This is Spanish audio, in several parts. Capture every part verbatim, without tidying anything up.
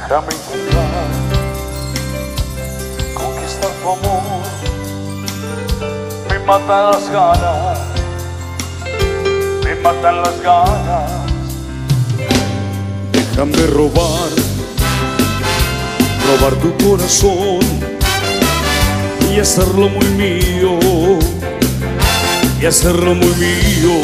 Déjame intentar conquistar tu amor. Me matan las ganas, me matan las ganas. Déjame robar, robar tu corazón y hacerlo muy mío, y hacerlo muy mío,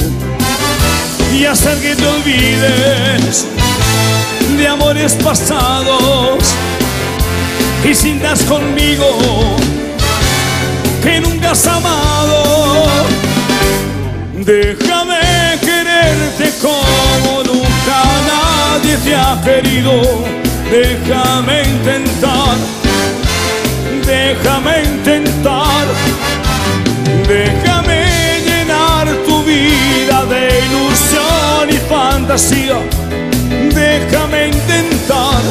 y hacer que te olvides de amores pasados y sientas conmigo que nunca has amado. Déjame quererte como nunca nadie te ha querido. Déjame intentar, déjame intentar, déjame llenar tu vida de ilusión y fantasía. Déjame intentar,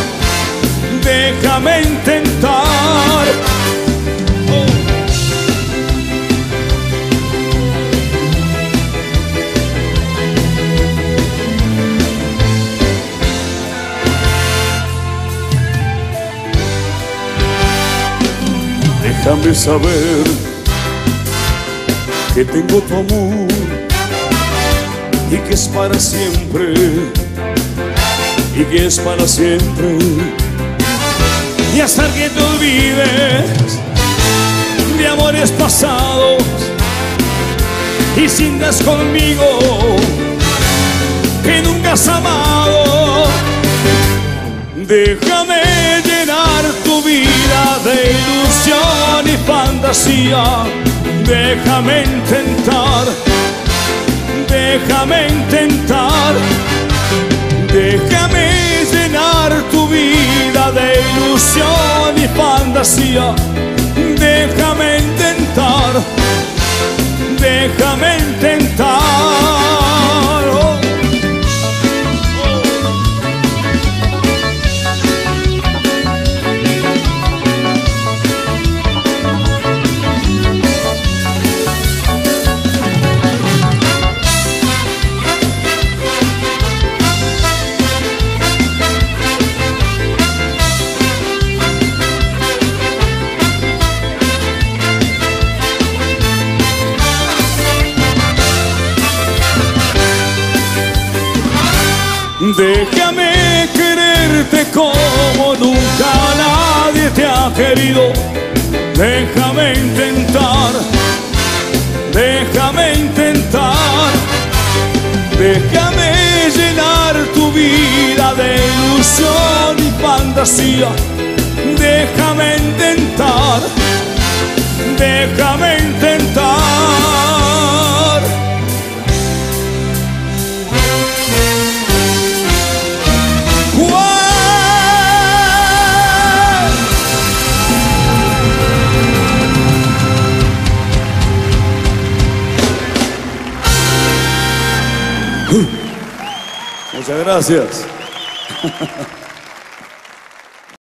déjame intentar. Oh. Déjame saber que tengo tu amor y que es para siempre, y que es para siempre, y hacer que te olvides de amores pasados y sientas conmigo que nunca has amado. Déjame llenar tu vida de ilusión y fantasía. Déjame intentar, déjame intentar, déjame llenar tu vida de ilusión y fantasía. Déjame intentar, déjame intentar. Oh. Déjame quererte como nunca nadie te ha querido. Déjame intentar, déjame intentar, déjame llenar tu vida de ilusión y fantasía. Déjame intentar, déjame intentar. Muchas gracias.